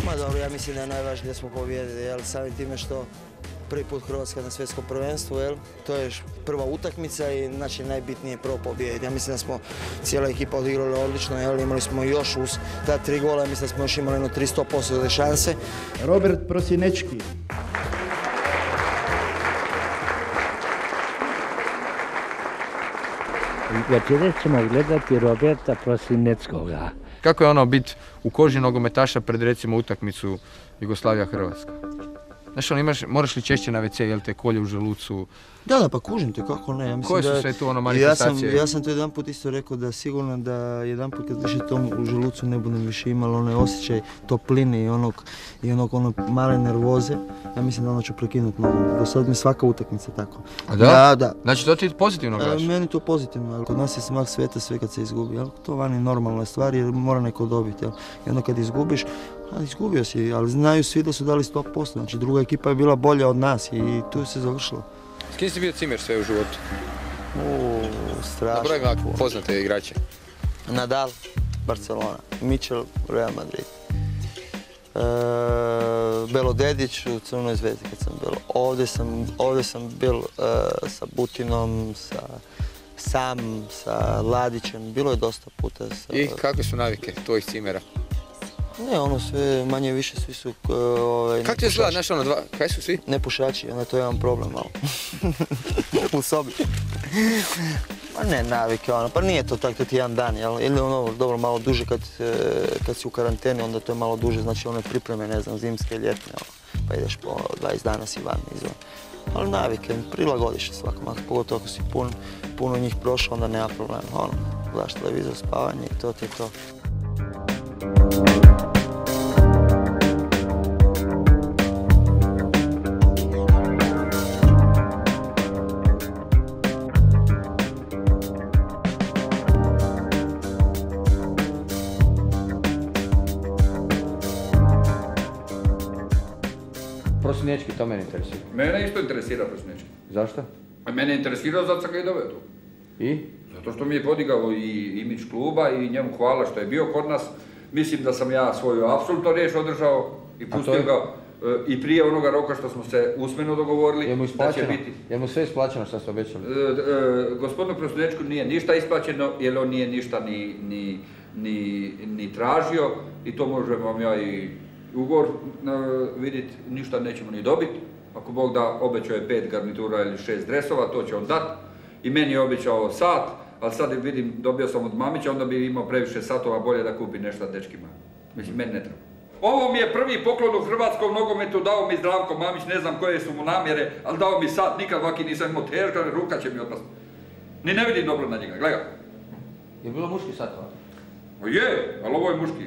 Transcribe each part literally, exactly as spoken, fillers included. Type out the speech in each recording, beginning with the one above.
Ma dobro, ja mislim da je najvažnije da smo pobijedili, jel, samim time što prvi put Hrvatska na svjetskom prvenstvu, jel, to je prva utakmica i znači najbitnije je prvo pobijediti. Ja mislim da smo cijela ekipa odigrala odlično, jel, imali smo još uz ta tri gola, mislim da smo još imali jedno tristo posto šanse. Robert Prosinečki. Večeras ćemo gledati Roberta Prosinečkoga. Kako je ono biti u koži nogometaša pred recimo utakmicu Jugoslavija-Hrvatska? Znaš, ono, imaš, moraš li češće na ve ce, jel te kolje u želucu? Da, da, pa kužim te, kako ne. Ja mislim koje su da, sve tu ono manifestacije? Ja sam, ja sam to jedan put isto rekao da sigurno da jedan put kad više to u želucu ne budem više imala onaj osjećaj topline i onog, i onog ono male nervoze. Ja mislim da ono ću prekinuti nogu. Do sad mi svaka utakmica tako. A da? Da, da. Znači to ti pozitivno gledaš? E, meni to pozitivno, ali kod nas je smak sveta sve kad se izgubi. Jel? To vani normalna stvar jer mora neko dobiti. Jel? I onda kad izgubiš, a, izgubio si, ali znaju svi da su dali sto posto. Znači druga ekipa je bila bolja od nas i tu se završilo. S kim si bio cimer sve u životu? Uuu, strašno. Dobro je poznate igrače. Nadal, Barcelona, Mitchell, Real Madrid. E, Belo Dedić u Crvenoj zvezdi kad sam bio. Ovdje sam, ovdje sam bil e, sa Butinom, sa Sam, sa Ladićem, bilo je dosta puta. Sa... I kakve su navike tvojih cimera? Ne, ono sve, manje više, svi su uh, ovaj, kako ti je zgleda, znaš ono dva, kaj su svi? Ne pušači, onda to je jedan problem malo. U sobi. Pa ne, navike, ono, pa nije to tako, to ti jedan dan, jel? Ili ono, dobro, malo duže kad, kad si u karanteni, onda to je malo duže, znači one pripreme, ne znam, zimske, ljetne, ono, pa ideš po dvadeset dana si van izvan. Ali navike, prilagodiš se svakom, pogotovo ako si pun, puno njih prošao, onda nema problema, ono, gledaš televizor, spavanje i to ti je to. Prosinečki, to mene interesira. Mene isto interesira Prosinečki. Zašto? A mene je interesirao zato sam ga i doveo tu. I? Zato što mi je podigao i imidž kluba i njemu hvala što je bio kod nas. Mislim da sam ja svoju apsolutno riječ održao i pustio ga i prije onoga roka što smo se usmeno dogovorili. Je mu isplaćeno? Da će biti. Je mu sve isplaćeno što ste obećali? E, e, gospodinu Prosinečku nije ništa isplaćeno jer on nije ništa ni, ni, ni, ni tražio i to možemo vam ja i ugovor vidjeti, ništa nećemo ni dobiti. Ako Bog da, obećao je pet garnitura ili šest dresova, to će on dat. I meni je obećao sat, ali sad vidim, dobio sam od Mamića, onda bi imao previše satova, bolje da kupi nešto dečkima. Mislim, meni ne treba. Ovo mi je prvi poklon u hrvatskom nogometu, dao mi Zdravko Mamić, ne znam koje su mu namjere, ali dao mi sat, nikad ovaki nisam imao teška, ruka će mi odpasti. Ni ne vidim dobro na njega, gledaj. Je bilo muški satova? Je, ali ovo je muški.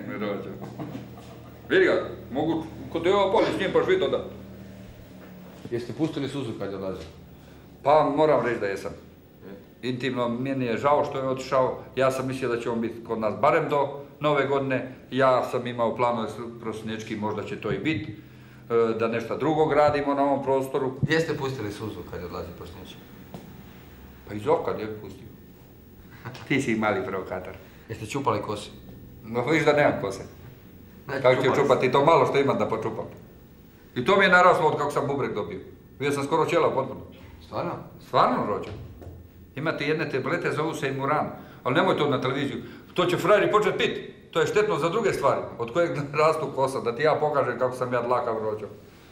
Vidi ga, mogu, kod te ovo polje s njim pa žvit onda. Jeste pustili suzu kad je odlazio? Pa moram reći da jesam. Intimno, meni je žao što je otišao, ja sam mislio da će on biti kod nas barem do nove godine. Ja sam imao planove s Prosinečki, možda će to i biti, da nešto drugo gradimo na ovom prostoru. Gdje ste pustili suzu kad je odlazio Prosinečki? Pa iz oka gdje bi pustio. Ti si mali provokator. Jeste čupali kose? No vidiš da nemam kose. Kako ću čupati, to malo što imam da počupam. I to mi je naraslo od kako sam bubreg dobio. Bio sam skoro ćelao potpuno. Stvarno? Stvarno, rođe. Imate jedne tablete, zovu se Imuran, ali nemoj to na televiziju. To će frajeri početi piti. To je štetno za druge stvari, od kojeg rastu kosa, da ti ja pokažem kako sam ja dlakav rođo.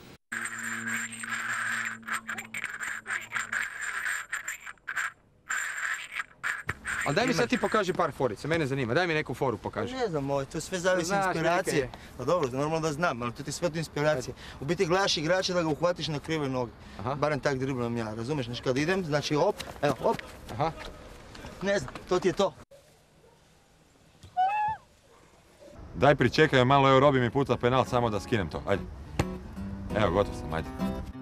Ali daj mi sad ti pokaži par forica, mene zanima, daj mi neku foru pokaži. Ne znam, to sve zavisi od inspiracije. Pa dobro, normalno da znam, ali to ti sve od inspiracije. U biti gledaš igrača da ga uhvatiš na krive noge. Barem tak driblam ja, razumiješ? Znači kad idem, znači op, evo, op. Ne znam, to ti je to. Daj pričekaj malo, evo Robi mi puca penal samo da skinem to, ajde. Evo, gotov sam, ajde.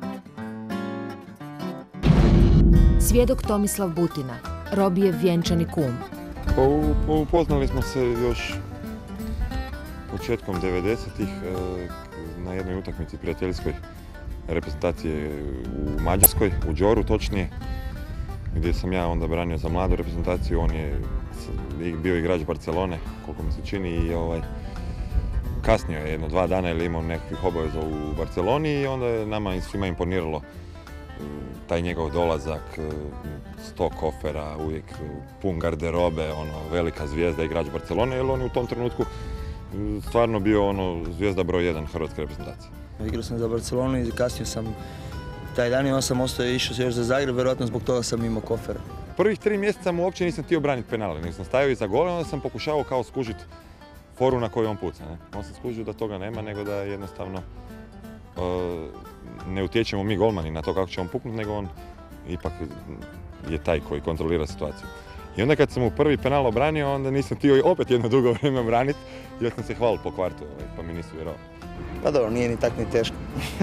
Svjedok Tomislav Butina, Robijev vjenčani kum. Pa upoznali smo se još početkom devedesetih na jednoj utakmici prijateljskoj reprezentacije u Mađarskoj, u Đoru točnije, gdje sam ja onda branio za mladu reprezentaciju, on je bio igrač Barcelone, koliko mi se čini, i ovaj, kasnio je jedno dva dana ili imao nekakvih obaveza u Barceloni i onda je nama svima imponiralo taj njegov dolazak, sto kofera, uvijek pun garderobe, ono, velika zvijezda, igrač Barcelone, jer on je u tom trenutku stvarno bio ono, zvijezda broj jedan hrvatske reprezentacije. Igrao sam za Barcelonu i kasnije sam taj dan i onda sam ostao i išao još za Zagreb, vjerojatno zbog toga sam imao kofera. Prvih tri mjeseca mu uopće nisam htio braniti penale, nego sam stavio iza gola, onda sam pokušavao kao skužiti foru na koju on puca. Ne? On sam skužio da toga nema, nego da jednostavno uh, ne utječemo mi golmani na to kako će on puknuti, nego on ipak je taj koji kontrolira situaciju. I onda kad sam mu prvi penal obranio, onda nisam htio opet jedno dugo vrijeme braniti, jer sam se hvalio po kvartu, pa mi nisu vjerovali. Pa dobro, nije ni tak ni teško.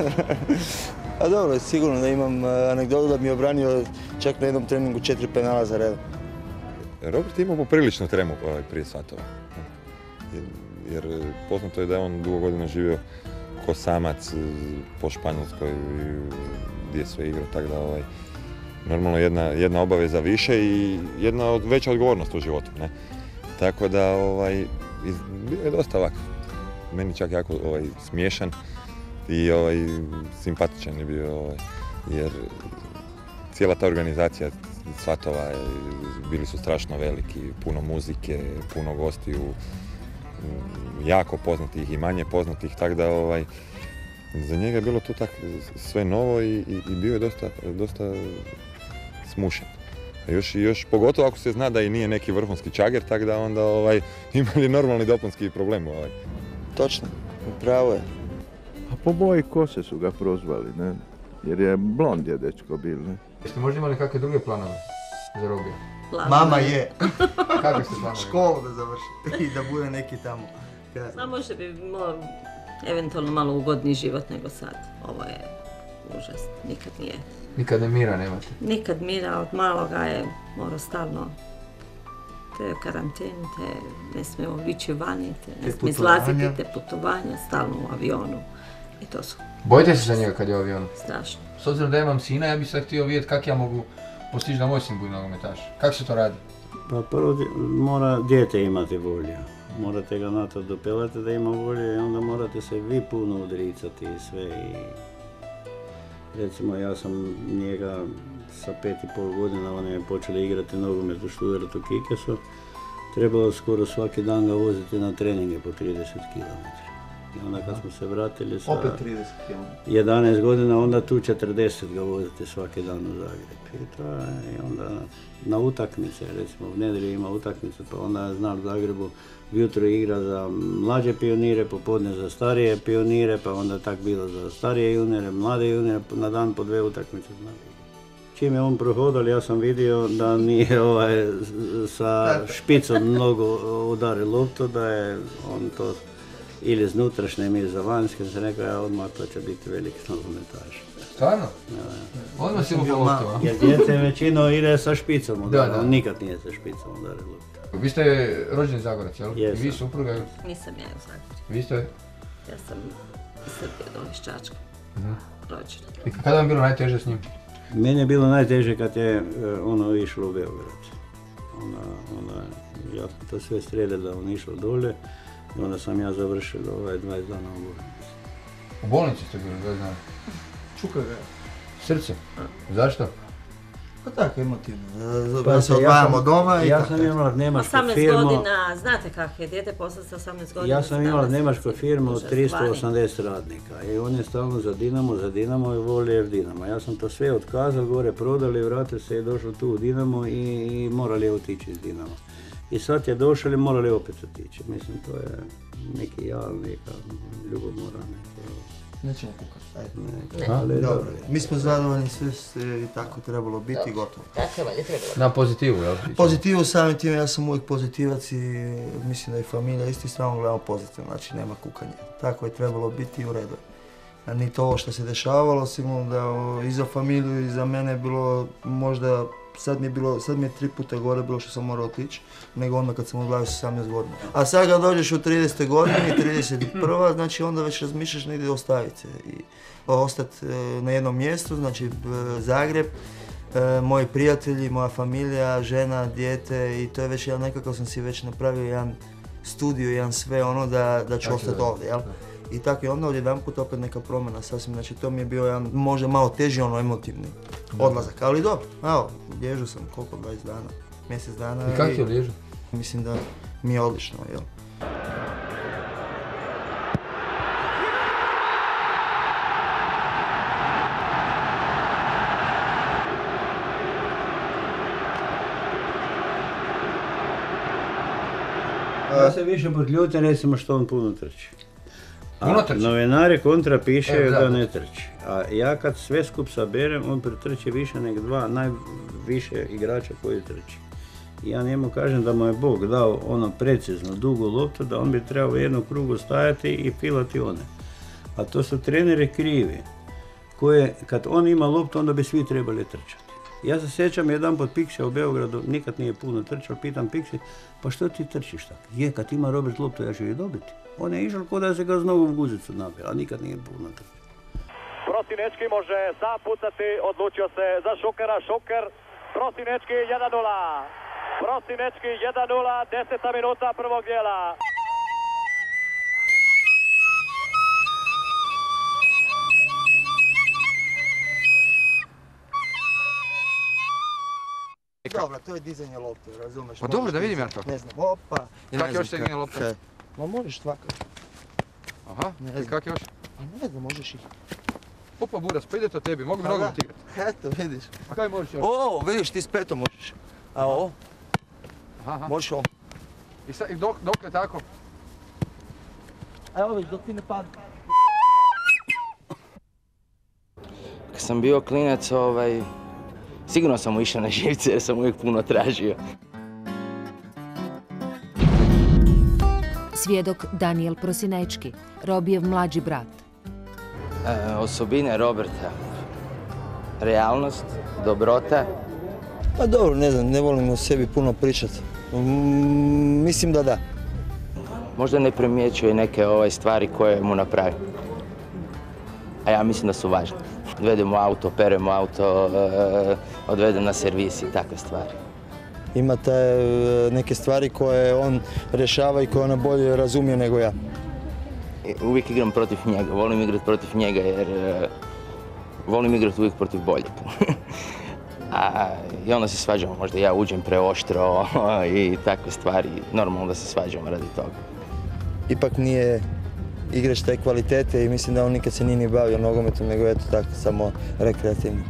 Pa dobro, sigurno da imam anegdotu da mi je obranio čak na jednom treningu četiri penala za redom. Robert je imao poprilično tremu ovaj, prije svatova. Jer, jer poznato je da je on dugo godina živio ko samac po Španjolskoj gdje je sve igrao, tako da ovaj, normalno jedna, jedna obaveza više i jedna od, veća odgovornost u životu. Ne? Tako da ovaj, bio je dosta ovako. Meni čak jako ovaj, smiješan i ovaj, simpatičan je bio, ovaj, jer cijela ta organizacija svatova bili su strašno veliki, puno muzike, puno gostiju, jako poznatih i manje poznatih, tako da ovaj, za njega je bilo to tak sve novo i, i, i bio je dosta, dosta smušen. A još, još pogotovo ako se zna da i nije neki vrhunski čager, tako da onda ovaj, imali normalni dopunski problem. Ovaj. Točno, pravo je. A po boji kose su ga prozvali, ne? Jer je blond je dečko bil, ne? Jeste možda imali kakve druge planove za Robija? Mama je. Kakve ste planovi? Školu da završi i da bude neki tamo. Ma možda bi mo, eventualno malo ugodniji život nego sad. Ovo je užas, nikad nije. Nikad ne mira nemate? Nikad mira, od maloga je morao stalno te karantene, te ne smijemo vići vani, te ne smije izlaziti, te putovanja, stalno u avionu. I to su. Bojite se za njega kad je u avionu? Strašno. S obzirom da imam sina, ja bih sad htio vidjeti kako ja mogu postići da moj sin bude nogometaš. Kako se to radi? Pa prvo mora dijete imati volju. Morate ga na to dopelati da ima volju i onda morate se vi puno odricati i sve. I recimo ja sam njega sa pet i pol godina, oni je počeli igrati nogomet u Studertu u Kikesu. Trebalo skoro svaki dan ga voziti na treninge po trideset kilometara. I onda kad smo se vratili sa opet trideset kilometara. jedanaest godina, onda tu četrdeset ga vozite svaki dan u Zagreb. I, to je, i onda na utakmice, recimo u nedjelju ima utakmice, pa onda zna u Zagrebu jutro igra za mlađe pionire, popodne za starije pionire, pa onda tak bilo za starije junire, mlade junire, na dan po dve utakmice zna. Čim je on prohodal, ja sam vidio da nije ovaj, sa špicom mnogo udaril loptu, da je on to ili iz unutrašnje ili za vanjske, sam rekao ja odmah to će biti veliki nogometaš. Stvarno? Ja, odmah si upao loptu, a? Jer djece većino ide sa špicom udaril, da, da. on nikad nije sa špicom udaril loptu. Vi ste rođeni Zagorac, jel? Jesam. I vi supruga? Nisam ja u Zagorju. Vi ste? Ja sam iz Srbije, dole iz Čačka. Uh-huh. Rođena. I kada vam bilo najteže s njim? Meni je bilo najteže kad je ono išlo u Beograd. Onda, onda ja sam to sve sredio da on išao dole i onda sam ja završio ovaj dvadeset dana u bolnici. U bolnici ste bili dvadeset dana? Čuka ga. Srce? Zašto? Pa tako, emotivno. Pa Ja se odvajam od doma i ja tako. sam imala njemačku osamnaest firmu. godina, znate kak je, dijete poslao sa osamnaest godina. Ja sam imala njemačku firmu od užas, tristo vani. osamdeset radnika i on je stalno za Dinamo, za Dinamo i volio Dinamo. Ja sam to sve otkazal, gore prodali, vratio se i došao tu u Dinamo i, i morali otići iz Dinama. I sad je došao i morali opet otići. Mislim, to je neki jal, neka ljubomora, neka... Nećemo kukati, ajde. Ne. Ali Dobro, dobro. mi smo zadovoljni, sve je tako trebalo biti i gotovo. Tako je, trebalo. Na pozitivu, jel? Pozitivu samim time, ja sam uvijek pozitivac i mislim da i familija isti stvarno gledamo pozitivno, znači nema kukanja. Tako je trebalo biti i u redu. A ni to ovo što se dešavalo, sigurno da o, i za familiju i za mene je bilo možda, sad mi je bilo, sad mi je tri puta gore bilo što sam morao otići, nego onda kad sam odgledao sa osamnaest godina. A sad kad dođeš u tridesete godini, trideset prva, znači onda već razmišljaš negdje ostaviti se i ostati e, na jednom mjestu, znači e, Zagreb, e, moji prijatelji, moja familija, žena, dijete i to je već jedan nekako sam si već napravio jedan studio, jedan sve ono da, da ću ostati ovdje, jel? I tako i onda odjedanput opet neka promjena sasvim, znači to mi je bio jedan možda malo teži ono emotivni odlazak, ali dobro, evo, Liježu sam koliko, dvadeset dana, mjesec dana. I kako je Liježu? Mislim da mi je odlično, jel? Ja se više podljutim recimo što on puno trči. Puno trči? Novinari kontra piše e, da, da ne trči. A ja kad sve skup saberem, on pretrči više nego dva najviše igrača koji trči. I ja njemu kažem da mu je Bog dao ono precizno dugu loptu, da on bi trebao u jednom krugu stajati i pilati one. A to su treneri krivi, koje kad on ima loptu onda bi svi trebali trčati. Ja se sjećam jedan pod Piksija u Beogradu, nikad nije puno trčao, pitam Piksi, pa što ti trčiš tako? Je, kad ima Robert loptu, ja ću je dobiti. On je išao ko da se ga znovu u guzicu nabio, a nikad nije puno trčao. Prosinečki može sam pucati, odlučio se za Šukera, Šuker, Prosinečki jedan nula. Prosinečki jedan nula, deseta minuta prvog dijela. Dobro, to je dizanje lopte, razumeš? Pa dobro, da vidim ja to. Ne znam, opa. Kako još se igra lopte? Ma možeš svakako. Aha, i kako još? Ne znam, možeš ih. Opa Buras, pa ide to tebi, mogu mi nogomet igrati. Eto, vidiš. A kaj možeš još? O, vidiš, ti s petom možeš. A ovo? Aha. Možeš ovo. I, sa, i dok, dokle tako? Evo vidiš, dok ti ne padne. Kad sam bio klinac, ovaj, sigurno sam mu išao na živce jer sam uvijek puno tražio. Svjedok Danijel Prosinečki, Robijev mlađi brat. E, osobine Roberta, realnost, dobrota. Pa dobro, ne znam, ne volim o sebi puno pričati. Mm, mislim da da. Možda ne primjećuje neke ovaj, stvari koje mu napravi. A ja mislim da su važne. Odvedemo auto, peremo auto, e, odvedem na servis i takve stvari. Ima te neke stvari koje on rješava i koje ona bolje razumije nego ja. Uvijek igram protiv njega, volim igrati protiv njega jer e, volim igrati uvijek protiv boljeg. A, I onda se svađamo, možda ja uđem preoštro i takve stvari, normalno da se svađamo radi toga. Ipak nije igrač te kvalitete i mislim da on nikad se nije ni bavio nogometom, nego eto tako, samo rekreativno.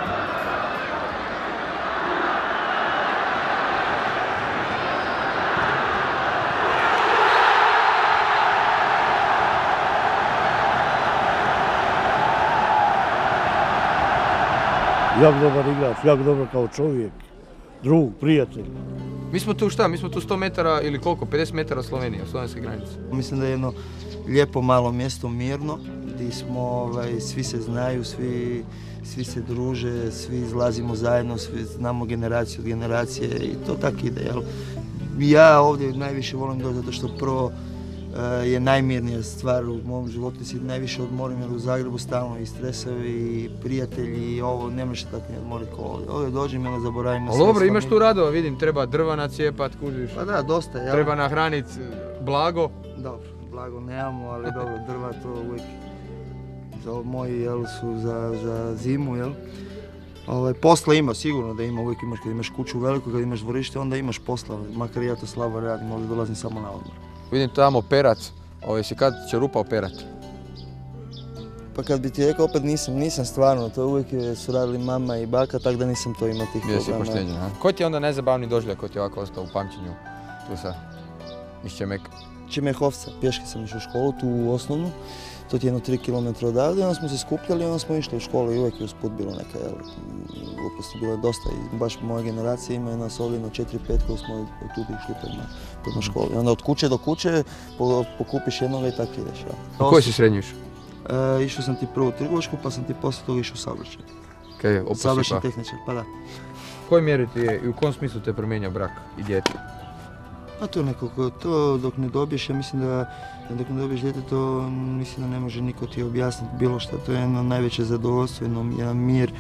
Jak dobar igrač, jak dobar kao čovjek, drug, prijatelj. Mi smo tu šta? Mi smo tu sto metara ili koliko? pedeset metara od Slovenije, od slovenske granice. Mislim da je jedno lijepo malo mjesto, mirno, gdje smo, ovaj, svi se znaju, svi, svi se druže, svi izlazimo zajedno, svi znamo generaciju od generacije i to tako ide, jel? Ja ovdje najviše volim doći zato što prvo je najmirnija stvar u mom životu, si najviše odmorim jer u Zagrebu stalno i stresovi i prijatelji i ovo, ne možeš tako ni odmoriti kao ovdje. Ovdje dođem i onda zaboravim na sve. Dobro, imaš tu radova, vidim, treba drva nacijepat, kužiš. Pa da, dosta, jel? Treba nahranit blago. Dobro, blago nemamo, ali dobro, drva to uvijek za moji, jel, su za, za zimu, jel? Ovaj, posla ima, sigurno da ima, uvijek imaš, kad imaš kuću veliku, kad imaš dvorište, onda imaš posla, makar ja to slabo radim, ovdje dolazim samo na odmor. Vidim tamo perac, ovaj si kad će rupa operat? Pa kad bi ti rekao, opet nisam, nisam stvarno, to uvijek su radili mama i baka, tako da nisam to imao tih problema. Jesi poštenjen, a? Koji ti je onda najzabavniji doživljaj koji ti je ovako ostao u pamćenju tu sa iz Čemeka? Čemehovca, pješke sam išao u školu, tu u osnovnu, to ti je jedno tri kilometra odavde, onda smo se skupljali i onda smo išli u školu i uvijek je usput bilo neka, jel, gluposti bilo je dosta i baš moja generacija ima nas ovdje na četiri pet koji smo tu išli prema, prema školi. I onda od kuće do kuće pokupiš jednoga i tako ideš. Ja. U kojoj si srednju išao? E, išao sam ti prvo u trgovačku, pa sam ti poslije toga išao u saobraćaj. Kaj, okay, saobraćaj tehničar, pa da. U kojoj mjeri ti je i u kom smislu te promijenja brak i dijete? A to nekako, to dok ne dobiješ, ja mislim da dok ne dobiješ dijete, to mislim da ne može niko ti objasniti bilo što, to je jedno najveće zadovoljstvo, jedno, jedan mir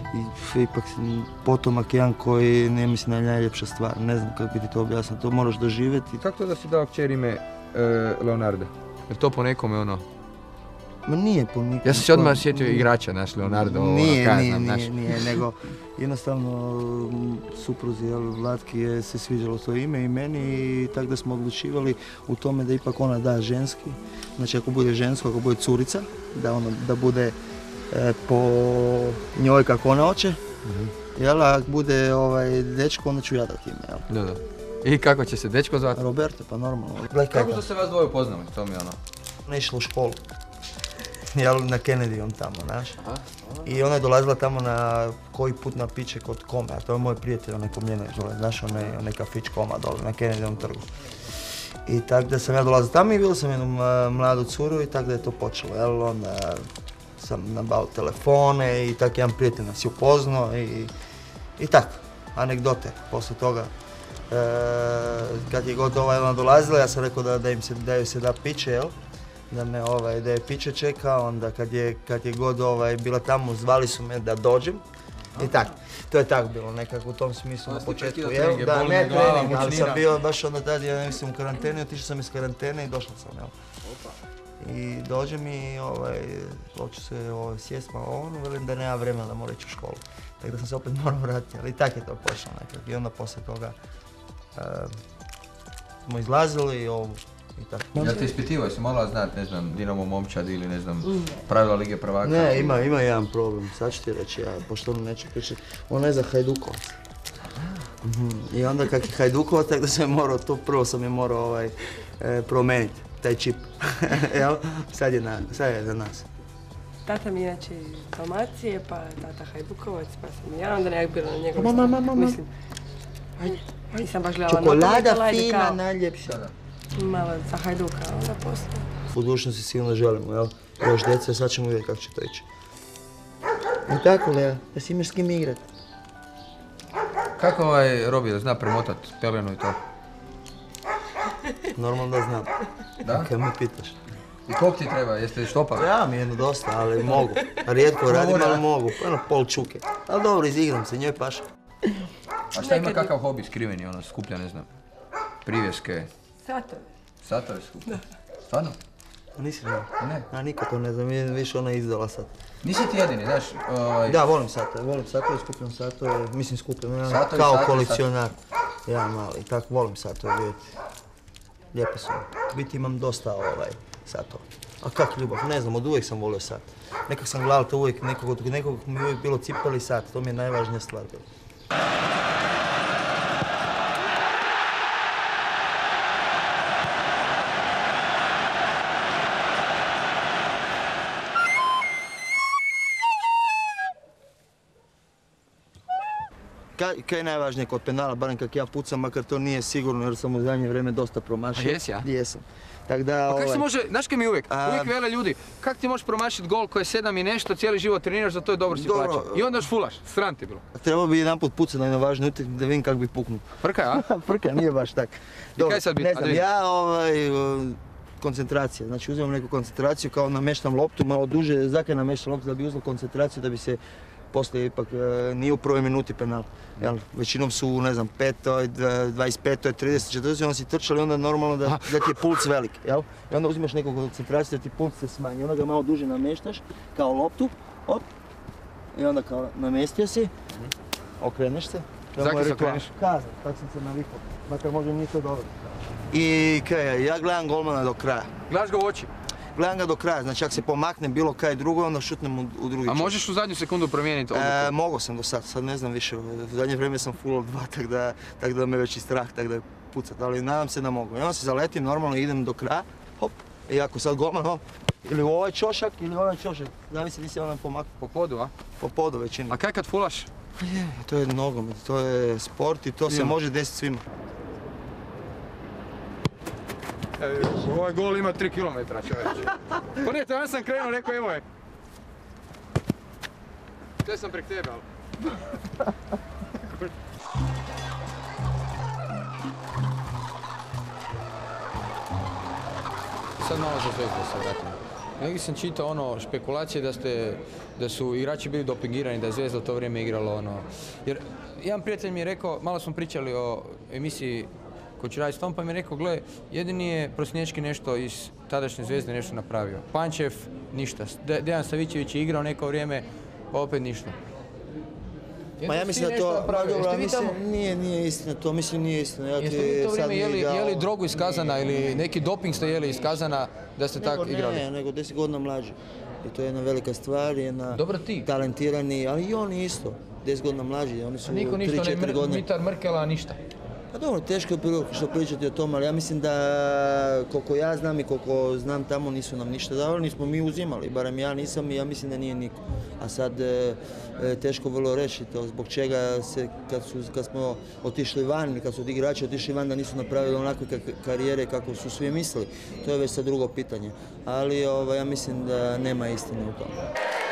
i ipak potomak jedan koji ne misli na najljepša stvar, ne znam kako bi ti to objasnio, to moraš doživjeti. Kako to da si dao kćer ime Leonardo? Je to po nekome ono? Ma nije po nikome. Ja sam se odmah sjetio igrača, znaš, Leonardo, ono, nije, kaj nije, znam, znaš. nije, nije, nego jednostavno supruzi, jel, Vlatki je se sviđalo to ime i meni i tako da smo odlučivali u tome da ipak ona da ženski, znači ako bude žensko, ako bude curica, da ono, da bude e, po njoj kako ona hoće, mm-hmm. jel, a ako bude ovaj, dečko, onda ću ja dati ime, jel. Da, da. I kako će se dečko zvati? Roberto, pa normalno. Kako su se vas dvoje upoznali, to mi je ono? Ona je išla u školu. Jel, na Kennedyom tamo, znaš. I ona je dolazila tamo na koji put na piće kod Kome, a to je moj prijatelj, onaj Komljeno zove, znaš, onaj, onaj kafić Koma dole na Kennedyom trgu. I tako da sam ja dolazio tamo i bilo sam jednu mladu curu i tako da je to počelo, jel, onda sam nabavio telefone i tako jedan prijatelj nas je upoznao i, i tako, anegdote poslije toga. E, kad je god ova ona dolazila, ja sam rekao da, da im se, da joj se da piće, jel? Da me ovaj, da je piće čeka, onda kad je, kad je god ovaj, bila tamo, zvali su me da dođem. I tako, to je tako bilo nekako u tom smislu na početku, jel? Da, ne trening, ali sam bio baš onda tad, ja mislim u karanteni, otišao sam iz karantene i došao sam, jel? I dođem i ovaj, hoću se ovaj, sjest malo ono, velim da nema vremena da moram ići u školu. Tako da sam se opet morao vratiti, ali i tako je to pošlo nekako. I onda poslije toga uh, smo izlazili i ovo. Ja te ispitivao, jesi mogla znat, ne znam, Dinamo Momčad ili ne znam, pravila Lige prvaka? Ne, ima, ima jedan problem, sad ću ti reći, ja, pošto ono neću pričati, ona je za Hajdukovac. I onda kak je Hajdukovac, tako da sam je morao, to prvo sam je morao ovaj, e, promijeniti, taj čip, jel? Sad je, na, sad je za nas. Tata mi je inače iz Dalmacije, pa tata Hajdukovac, pa sam ja, onda nekak bila na njegovoj strani, mislim. Nisam baš gledala čokolada fina, najljepša. Malo za Hajduka, onda poslije. U budućnosti sigurno želimo, jel? Još djeca, sad ćemo vidjeti kako će to ići. I tako, Lea, da si imaš s kim igrat. Kako ovaj Robi zna premotat pelenu i to? Normalno da znam. Da? Kaj me pitaš? I koliko ti treba? Jeste štopali? Ja mi jedno dosta, ali mogu. Rijetko radim, ali mogu. Ono pol čuke. Ali dobro, izigram se, njoj paša. A šta ima kakav hobi skriveni, ono, skuplja, ne znam, privjeske? Satove. Satove skuplja? Stvarno? Nisi znao? Ne. A niko to ne znam, više ona izdala sad. Nisi ti jedini, znaš? Ovaj... Da, volim satove, volim satove, skupljam satove, mislim skupljam, ja, satovi, kao satovi, kolekcionar. Ja mali, tako volim satove vidjeti. Lijepo su. Biti imam dosta ovaj, satova. A kak ljubav, ne znam, od uvijek sam volio sat. Nekak sam gledao to uvijek, nekog od nekog mi je uvijek bilo cipeli sat, to mi je najvažnija stvar bila. Kaj je najvažnije kod penala, barem kak ja pucam, makar to nije sigurno jer sam u zadnje vrijeme dosta promašio. A jesi ja? Jesam. Tak da, pa kak ovaj... se može, znaš kaj mi uvijek, A... uvijek vele ljudi, kak ti možeš promašiti gol koji je sedam i nešto, cijeli život treniraš, za to je dobro si Dobro. plaćan. I onda još fulaš, sram ti bilo. Trebao bi jedan put pucati na jednu važnu utakmicu da vidim kak bi puknuo. Frka, a? Frka, nije baš tak. I kaj sad biti? Ne znam, ja ovaj... koncentracija, znači uzimam neku koncentraciju kao namještam loptu, malo duže, zakaj namještam loptu da bi uzelo koncentraciju da bi se poslije ipak e, nije u prvoj minuti penal. Jel, većinom su, ne znam, petoj, dvadeset petoj, trideset, četrdeset, onda si trčali, onda normalno da, da ti je puls velik, jel? I onda uzimaš neku koncentraciju da ti puls se smanji, onda ga malo duže namještaš, kao loptu, op, i onda kao namjestio si, okreneš se. Zakaj se okreneš? Kazan, tako sam se navikao, makar možda nije to dobro. I kaj, ja gledam golmana do kraja. Gledaš ga u oči? Gledam ga do kraja, znači ako se pomaknem bilo kaj drugo, onda šutnem u, u drugi čas. A možeš u zadnju sekundu promijeniti odluku? E, mogao sam do sad, sad ne znam više, u zadnje vrijeme sam full dva, tako da, tak da me već i strah, tako da pucat, ali nadam se da mogu. I onda se zaletim, normalno idem do kraja, hop, i ako sad golman, hop, ili u ovaj čošak, ili u ovaj čošak, zavisi di se onda pomaknu. Po podu, a? Po podu većini. A kaj kad fulaš? Je, to je nogomet, to je sport i to Ima. se može desiti svima. E, ovaj gol ima tri kilometra, čovječe. Pa ne, to ja sam krenuo, rekao evo je. Te sam prek tebe, ali... Sad malo za zvezdu da se vratimo. Negdje sam čitao ono špekulacije da, ste, da su igrači bili dopingirani, da je Zvezda u to vrijeme igralo ono. Jer jedan prijatelj mi je rekao, malo smo pričali o emisiji ko će raditi s tom, pa mi je rekao, gle, jedini je Prosinečki nešto iz tadašnje Zvezde nešto napravio. Pančev, ništa. Dejan Savićević je igrao neko vrijeme, pa opet ništa. Ma ja mislim da to, dobro, mislim, nije, nije istina, to mislim nije istina. Jeste vi to vrijeme jeli, jeli drogu iskazana ili neki doping ste jeli iskazana da ste tako igrali? Ne, nego deset godina mlađi. I to je jedna velika stvar, jedna talentirani, ali i oni isto, deset godina mlađi, oni su niko ništa, tri četiri godine. Mitar Mrkela, ništa. Pa dobro, teško je bilo što pričati o tom, ali ja mislim da koliko ja znam i koliko znam tamo nisu nam ništa davali, nismo mi uzimali, barem ja nisam i ja mislim da nije niko. A sad e, teško vrlo reći to zbog čega se kad, su, kad smo otišli van ili kad su igrači otišli van da nisu napravili onakve karijere kako su svi mislili. To je već sad drugo pitanje, ali ovaj, ja mislim da nema istine u tome.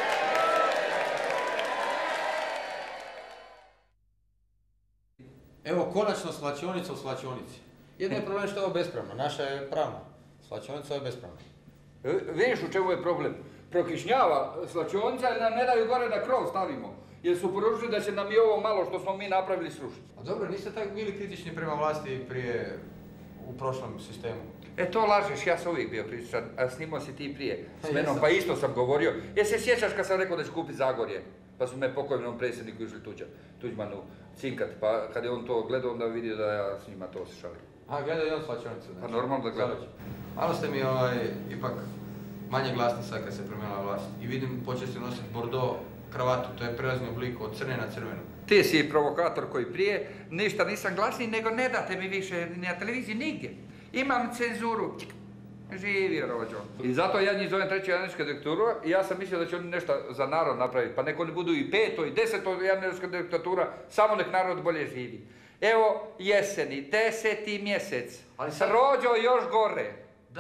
Evo, konačno slačionica u slačionici. Jedan je problem što je ovo bespravno, naša je pravna. Slačionica je bespravna. Vidiš u čemu je problem? Prokišnjava slačionica i nam ne daju gore da krov stavimo. Jer su poručili da će nam i ovo malo što smo mi napravili srušiti. A dobro, niste tako bili kritični prema vlasti prije u prošlom sistemu? E to lažeš, ja sam uvijek bio kritičan, a snimao si ti prije s menom, pa isto sam govorio. Jer se sjećaš kad sam rekao da ću kupiti Zagorje? Pa su me pokojnom predsjedniku išli Tuđmanu cinkat, pa kad je on to gledao, onda vidio da ja s njima to se šalim. A, gledao je on slačionicu? Pa normalno da gledao. Malo ste mi ovaj, ipak manje glasni sad kad se promijenila vlast. I vidim, počeli ste nositi bordo kravatu, to je prelazni oblik od crne na crvenu. Ti si provokator koji prije, ništa nisam glasniji, nego ne date mi više ni na televiziji, nigdje. Imam cenzuru. Živi rođo. I zato ja njih zovem treću janečku diktaturu i ja sam mislio da će oni nešto za narod napraviti, pa nek oni budu i peto i deseto janečka diktatura, samo nek narod bolje živi. Evo jeseni, deseti mjesec, rođo još gore.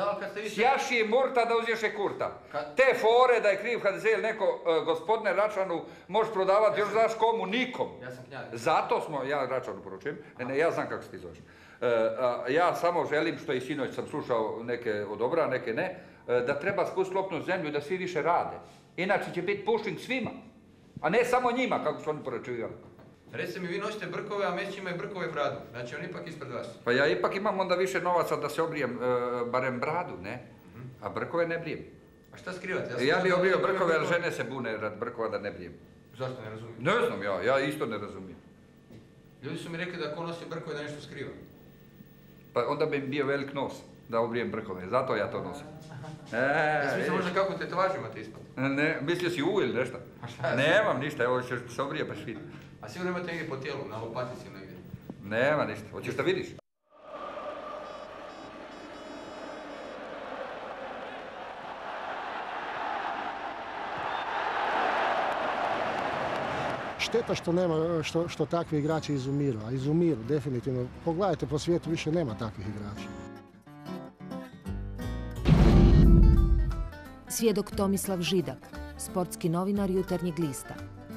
Sjaši Murta da uzješe Kurta. Te fore da je kriv H D Z ili neko, gospodine Račanu, možeš prodavati još znaš komu, nikom. Ja sam knjaz. Zato smo, ja Račanu poručujem, ne, ne, ja znam kako se ti zoveš. Ja samo želim, što i sinoć sam slušao neke odobra, neke ne, da treba spustiti lopnu zemlju da svi više rade. Inače će biti pushing svima, a ne samo njima, kako su oni poručivali. Recite mi, vi nosite brkove, a Mesić ima i brkove bradu. Znači, on ipak ispred vas. Pa ja ipak imam onda više novaca da se obrijem, barem bradu, ne? A brkove ne brijem. A šta skrivate? Ja bi obrio brkove, ali žene se bune rad brkova da ne brijem. Zašto ne razumijem? Ne znam ja, ja isto ne razumijem. Ljudi su mi rekli da ko nosi brkove da nešto skriva. Pa onda bi bio velik nos da obrijem brkove, zato ja to nosim. Ja sam mislio možda kako tetovaž imate ispod. Ne, mislio si u ili nešto. Nemam ništa, evo ćeš se obrije pa šviti. A sigurno imate negdje po tijelu, na lopatici negdje? Nema ništa, hoćeš da vidiš? Šteta što nema, što, što takvi igrači izumiru, a izumiru definitivno. Pogledajte, po svijetu više nema takvih igrača. Svjedok Tomislav Židak, sportski novinar Jutarnjeg lista.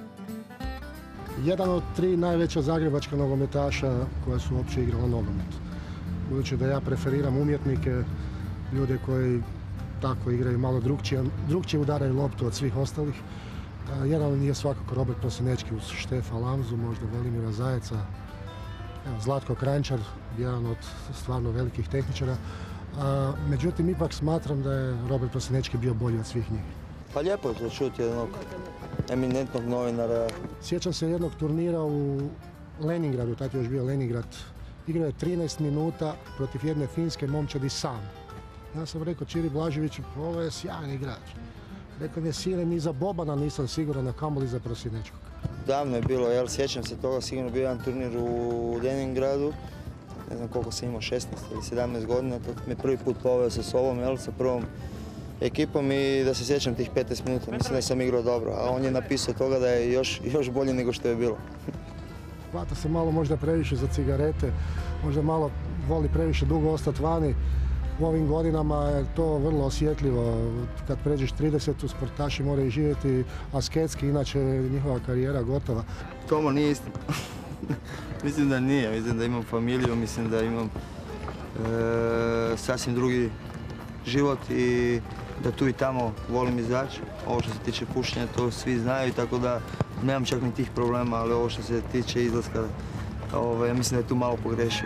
Jedan od tri najveća zagrebačka nogometaša koja su uopće igrala nogomet. Budući da ja preferiram umjetnike, ljude koji tako igraju malo drugčije, drugčije udaraju loptu od svih ostalih. Jedan je svakako Robert Prosinečki uz Štefa Lamzu, možda Velimira Zajeca, evo, Zlatko Kranjčar, jedan od stvarno velikih tehničara. A, međutim, ipak smatram da je Robert Prosinečki bio bolji od svih njih. Pa lijepo je to čuti jednog eminentnog novinara. Sjećam se jednog turnira u Leningradu, tad je još bio Leningrad. Igrao je trinaest minuta protiv jedne finske momčadi sam. Ja sam rekao Čiri Blaževiću, ovo je sjajan igrač. Rekao mi, sine, ni za Bobana nisam siguran, na kamoli za Prosinečkog. Davno je bilo, jel, sjećam se toga, sigurno bio jedan turnir u Leningradu. Ne znam koliko sam imao, šesnaest ili sedamnaest godina, to me prvi put poveo sa sobom, jel, sa prvom ekipom i da se sjećam tih petnaest minuta, mislim da sam igrao dobro, a on je napisao toga da je još, još bolje nego što je bilo. Hvata se malo možda previše za cigarete, možda malo voli previše dugo ostati vani. U ovim godinama je to vrlo osjetljivo, kad pređeš tridesetu sportaši moraju živjeti asketski, inače je njihova karijera gotova. Tomo, nije istina. Mislim da nije, mislim da imam familiju, mislim da imam e, sasvim drugi život i da tu i tamo volim izaći. Ovo što se tiče pušenja, to svi znaju, tako da nemam čak ni tih problema, ali ovo što se tiče izlaska, ja mislim da je tu malo pogrešio.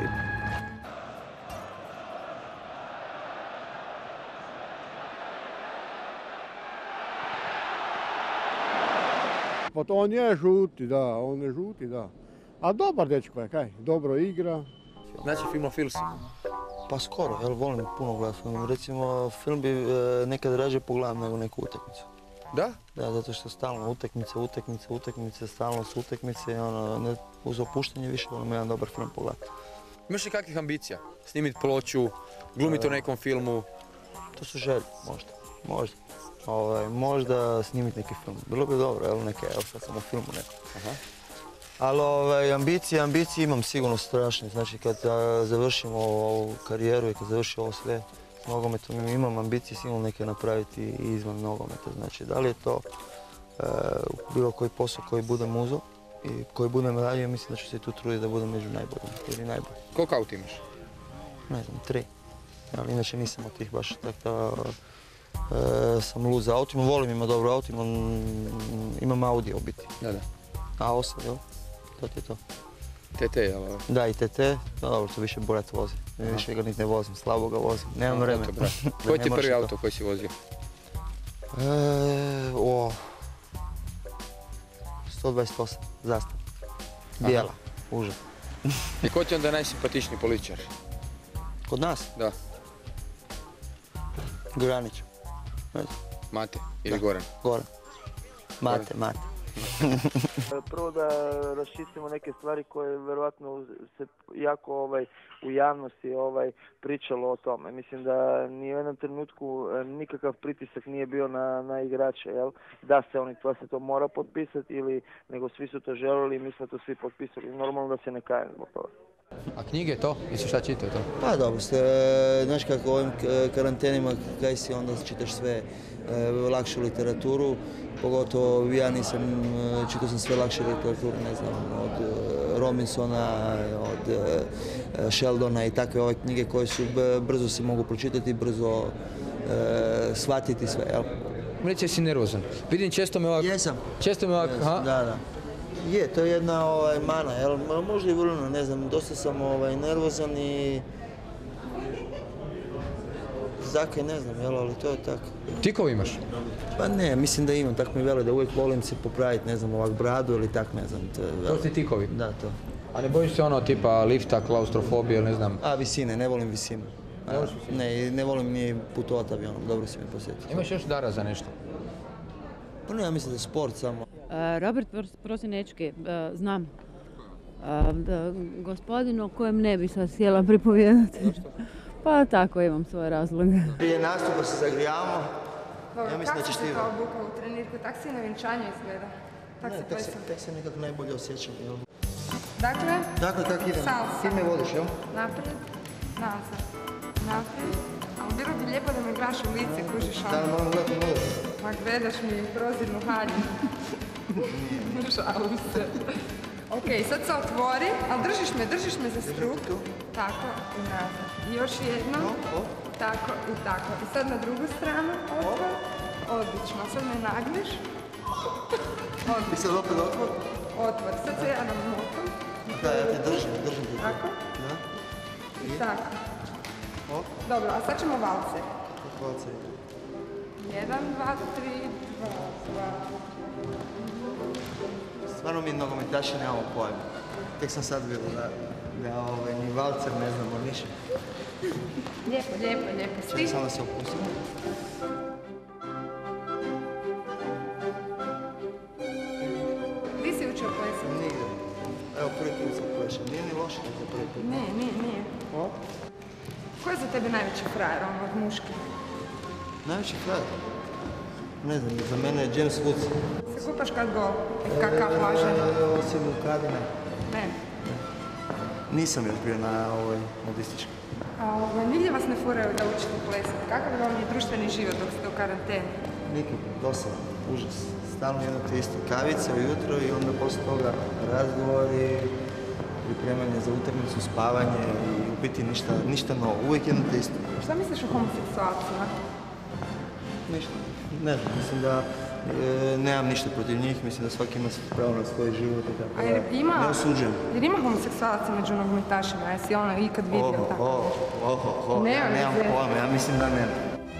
Pa on je žuti, da, on je žuti, da. A dobar dečko je, kaj, dobro igra. Znači filmofil si? Pa skoro, jel, volim puno gledati film. Recimo, film bi e, nekad rađe pogledam nego neku utakmicu. Da? Da, zato što stalno utakmice, utakmice, utakmice, stalno su utakmice i ono, ne, uz opuštanje više volim jedan dobar film pogledati. Imaš li kakvih ambicija? Snimiti ploču, glumiti u nekom filmu? To su želje, možda, možda. Ovaj, možda snimiti neki film. Bilo bi dobro, evo neke, evo sad sam u filmu nekom. Aha. Ali ovaj, ambicije, ambicije imam sigurno strašne. Znači kad a, završim ovu karijeru i kad završim ovo sve s nogometom, imam ambicije sigurno neke napraviti i izvan nogometa. Znači da li je to e, bilo koji posao koji budem uzeo i koji budem radio, mislim da ću se tu truditi da budem među najboljima ili najbolji. Koliko auto imaš? Ne znam, tri. Ali inače nisam od tih baš tako da e, sam lud za autima. Volim ima dobro auto, imam, imam Audi u biti. Da, da. A osam, jel? To ti je to. T T, jel? Da, i T T, dobro, to više brat vozi. Više ga niti ne vozim, slabo ga vozim, nemam vremena. Koji ti je prvi auto koji si vozio? E, o, sto dvadeset osam, zastav. Bijela, užas. I ko ti je onda najsimpatičniji političar? Kod nas? Da. Goranić. Mate ili Goran? Goran. Mate, Mate. Prvo da raščistimo neke stvari koje vjerojatno se jako ovaj, u javnosti ovaj, pričalo o tome. Mislim da ni u jednom trenutku nikakav pritisak nije bio na, na igrače, jel? Da se oni to se to mora potpisati ili nego svi su to želili i mi smo to svi potpisali. Normalno da se ne kajem zbog toga. A knjige to? Jesi šta čitao to? Pa dobro, ste, znaš kako u ovim karantenima kaj si onda čitaš sve e, lakšu literaturu, pogotovo ja nisam, čitao sam sve lakše literaturu, ne znam, od e, Robinsona, od e, Sheldona i takve ove knjige koje su brzo se mogu pročitati, brzo e, shvatiti sve, jel? Reći si nervozan. Vidim često me ovak... Jesam. Često me ovak... Jesam, da, da. Je, to je jedna ovaj, mana, jel? Možda i vrlo, ne znam, dosta sam ovaj, nervozan i... Zakaj ne znam, jel, ali to je tako. Tikova imaš? Pa ne, mislim da imam, tako mi vele da uvijek volim se popraviti, ne znam, ovak bradu ili tak, ne znam. To, je, to ti tikovi? Da, to. A ne bojiš se ono tipa lifta, klaustrofobije, ne znam? A, visine, ne volim visinu. A, ne, ne volim ni putovati avionom, dobro si mi posjetiti. Imaš još dara za nešto? Pa ne, ja mislim da je sport samo. Robert Prosinečki, znam. Gospodin o kojem ne bi sad htjela pripovijedati. Pa tako, imam svoje razloge. Prije nastupa se zagrijavamo. Ja mislim da ćeš ti... Kako si se kao obukao u trenirku? Tak si na vjenčanju izgleda. Tak ne, tek se, tek se nekako najbolje osjećam, jel? Dakle? Dakle, kako idemo? Salsa. Ti me vodiš, jel? Naprijed, nazad, naprijed. Ali bilo bi lijepo da me gledaš u lice, kužiš ono. Da, li moram gledati u vodu? Pa gledaš mi prozirnu haljinu. Šalim se. Ok, sad se otvori, ali držiš me, držiš me za struk. Tako, i nazad. Još jedno. Tako i tako. I sad na drugu stranu otvor. Odlično. Sad me nagneš. I sad opet otvor? Otvor. Sad se ja namotam. Da, ja te držim, držim te. Tako. I tako. Dobro, a sad ćemo valcer. Valcer. Jedan, dva, tri, dva, dva. Stvarno mi nogometaši nemamo pojma. Tek sam sad bilo da, da ovaj, ni valcer ne znamo ništa. Lijepo, lijepo, lijepo. Svi? Samo se opustimo. Gdje si učio plesati? Nigde. Evo, prvi put sam plešao. Nije ni loše za prvi put. Ne, nije, nije. O? Ko je za tebe najveći frajer, ono od muški? Najveći frajer? Ne znam, za mene je James Woods. Se kupaš kad gol? Kakav plaža? Osim u Kadine. Ne. Nisam još bio na ovoj nudističkoj. A ovaj, nigdje vas ne furaju da učite plesati. Kakav vam je društveni život dok ste u karanteni? Nikim, dosadno, užas. Stalno jedno te isto kavice ujutro i onda poslije toga razgovori, pripremanje za utakmicu, spavanje i u biti ništa, ništa novo. Uvijek jedno te isto. Šta misliš o homoseksualcima? Ništa. Ne znam, mislim da e, nemam ništa protiv njih, mislim da svaki ima pravo na svoj život i tako. A jer ima, ne osuđujem. Jer ima homoseksualaca među nogometašima, jesi ono ikad vidio Oho, tako? oho, oho, oho, Nema ja nemam veze. pojma, ja mislim da nema.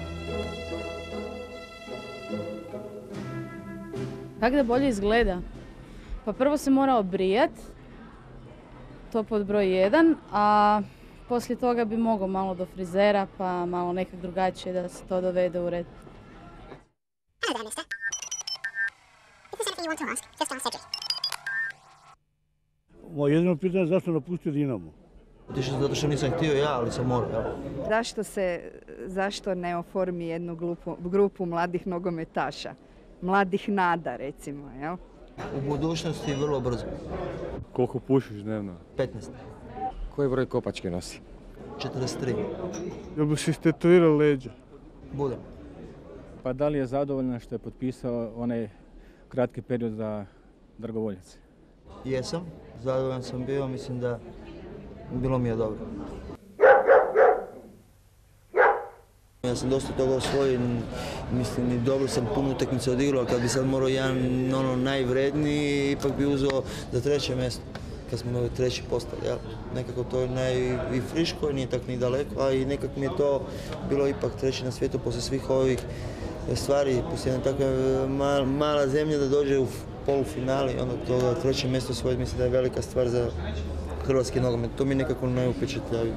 Kako da bolje izgleda? Pa prvo se mora obrijat, to pod broj jedan, a poslije toga bi mogao malo do frizera, pa malo nekak drugačije da se to dovede u red. Moje jedino pitanje je zašto napustio Dinamo? Otišao zato što nisam htio ja, ali sam morao, jel? Zašto se, zašto ne oformi jednu grupu, grupu mladih nogometaša? Mladih nada, recimo, jel? U budućnosti vrlo brzo. Koliko pušiš dnevno? petnaest. Koji broj kopačke nosi? četrdeset tri. Jel bi si istetovirao leđa? Budem. Pa da li je zadovoljna što je potpisao onaj kratki period za dragovoljac? Jesam, zadovoljan sam bio, mislim da bilo mi je dobro. Ja sam dosta toga osvojio, mislim i dobro sam puno utakmice odigrao, ali kad bi sad morao jedan ono najvredniji, ipak bi uzeo za treće mjesto. Kad smo na treći postali, jel? Nekako to je naj i friško, nije tako ni daleko, a i nekako mi je to bilo ipak treći na svijetu poslije svih ovih stvari, poslije jedna takva mal, mala zemlja da dođe u polufinali, onda to treće mjesto osvojiti mislim da je velika stvar za hrvatski nogomet. To mi nekako najupečatljavije.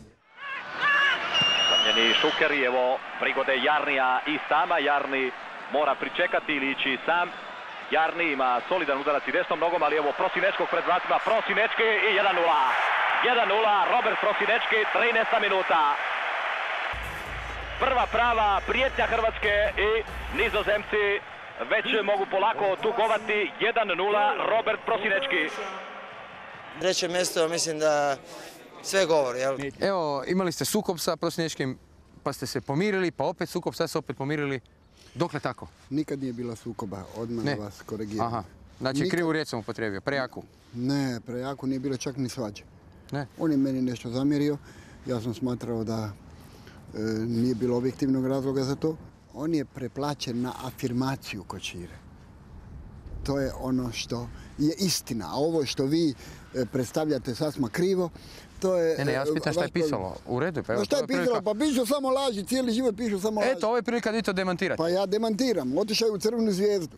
Zamljeni Šuker i evo prigode Jarnija i sama. Jarni mora pričekati ili ići sam. Jarni ima solidan udarac i desnom nogom, ali evo Prosinečkog pred vratima. Prosinečki i jedan nula. jedan nula, Robert Prosinečki, trinaesta minuta. Prva prava prijetnja Hrvatske i Nizozemci već mogu polako tugovati. jedan nula, Robert Prosinečki. Treće mjesto mislim da sve govori, jel? Evo, imali ste sukob sa Prosinečkim, pa ste se pomirili, pa opet sukob, sad se opet pomirili. Dokle tako? Nikad nije bila sukoba, odmah Ne. vas korigiram. Aha, znači Nikad. krivu riječ sam upotrijebio, prejaku. Ne, prejaku nije bilo čak ni svađe. Ne. On je meni nešto zamjerio, ja sam smatrao da e, nije bilo objektivnog razloga za to. On je preplaćen na afirmaciju kočire. To je ono što je istina, a ovo što vi e, predstavljate sasma krivo, to je... Ne, ne, ja vas pitam šta je vaš- pisalo. U redu, pa evo, Pa šta to je pisalo? prilika- Pa pišu samo laži, cijeli život pišu samo laži. Eto, ovo je prilika da vi to demantirate. Pa ja demantiram, otišao je u Crvenu zvijezdu.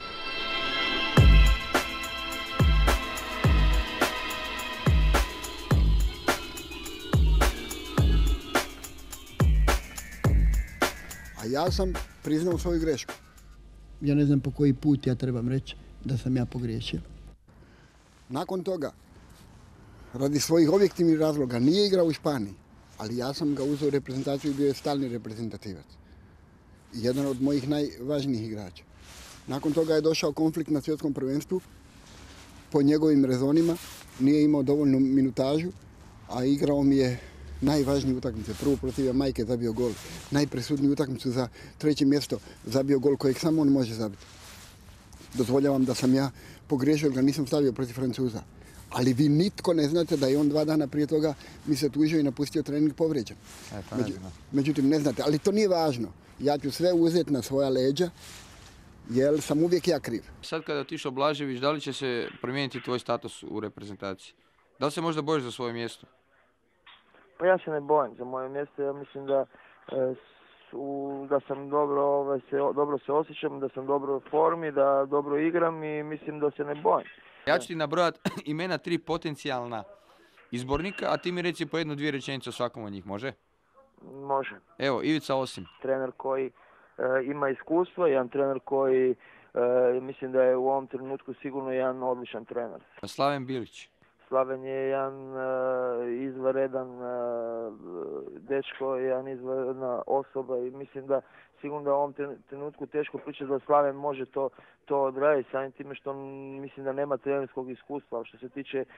A ja sam priznao svoju grešku. Ja ne znam po koji put ja trebam reći da sam ja pogriješio. Nakon toga, radi svojih objektivnih razloga, nije igrao u Španiji, ali ja sam ga uzeo u reprezentaciju i bio je stalni reprezentativac. Jedan od mojih najvažnijih igrača. Nakon toga je došao konflikt na svjetskom prvenstvu. Po njegovim rezonima nije imao dovoljnu minutažu, a igrao mi je najvažnije utakmice. Prvo protiv Jamajke zabio gol. Najpresudniju utakmicu za treće mjesto zabio gol kojeg samo on može zabiti. Dozvoljavam da sam ja pogriješio jer ga nisam stavio protiv Francuza. Ali vi nitko ne znate da je on dva dana prije toga mi se tužio i napustio trening povrijeđen. E, to ne Među- znam. Međutim, ne znate, ali to nije važno. Ja ću sve uzeti na svoja leđa, jer sam uvijek ja kriv. Sad kada je otišao Blažević, da li će se promijeniti tvoj status u reprezentaciji? Da li se možda bojiš za svoje mjesto? Pa ja se ne bojim za moje mjesto, ja mislim da, e, su, da sam dobro, ovaj, se, dobro se osjećam, da sam dobro u formi, da dobro igram i mislim da se ne bojim. Ja ću ti nabrojati imena tri potencijalna izbornika, a ti mi reci po jednu, dvije rečenice o svakom od njih, može? Može. Evo, Ivica Osim. Trener koji e, ima iskustvo, jedan trener koji e, mislim da je u ovom trenutku sigurno jedan odličan trener. Slaven Bilić. Slaven je jedan e, izvanredan e, dečko, jedan izvanredna osoba i mislim da sigurno da u ovom tren- trenutku teško pričati da Slaven može to, to odraditi samim time što on, mislim da nema trenerskog iskustva. Ali što se tiče e,